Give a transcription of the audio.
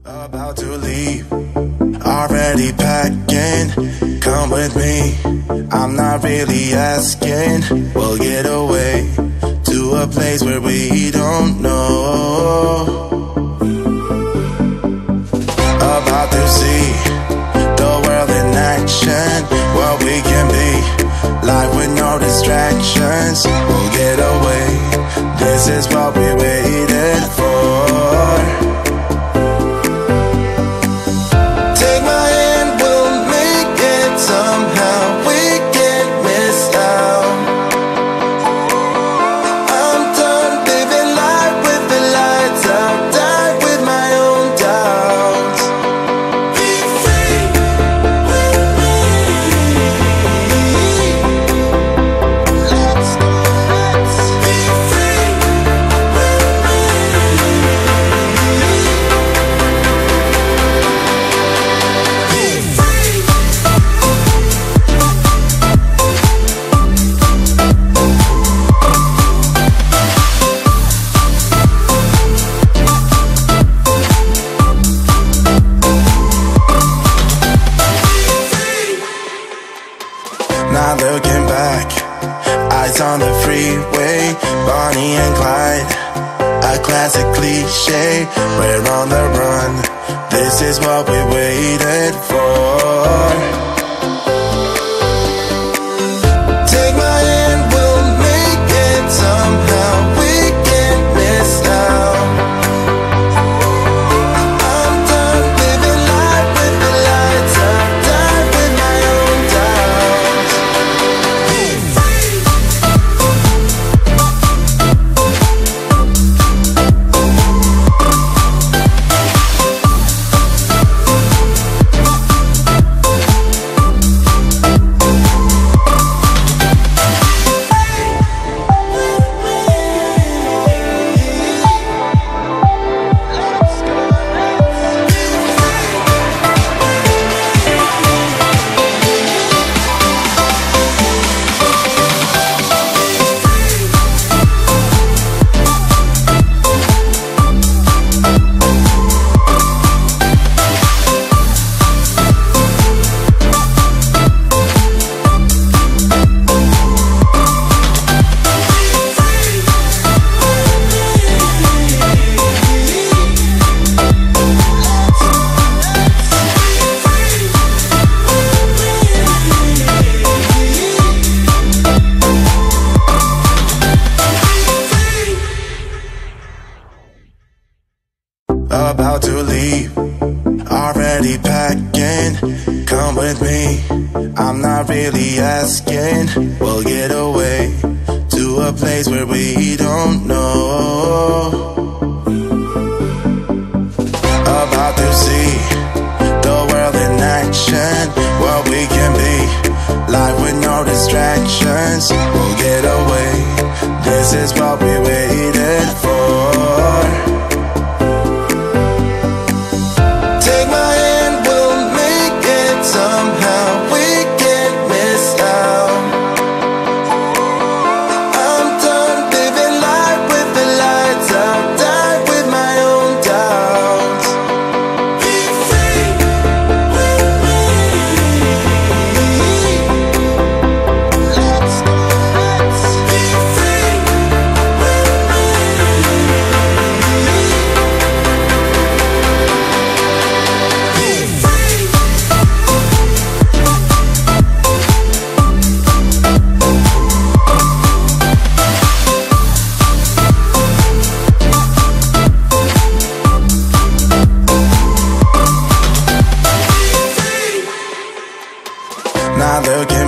About to leave, already packing. Come with me, I'm not really asking. We'll get away to a place where we don't know. About to see the world in action, what we can be, life with no distractions. We'll get away, this is what we waited for. Not looking back, eyes on the freeway, Bonnie and Clyde, a classic cliche. We're on the run, this is what we waited for. Take my hand, we'll make it somehow. We can't miss out. I'm done living life with the lights out, died with my own doubts. About to leave, already packing. Come with me, I'm not really asking. We'll get away to a place where we don't know. About to see the world in action, what we can be, life with no distractions. We'll get away, this is what we waited for. Not looking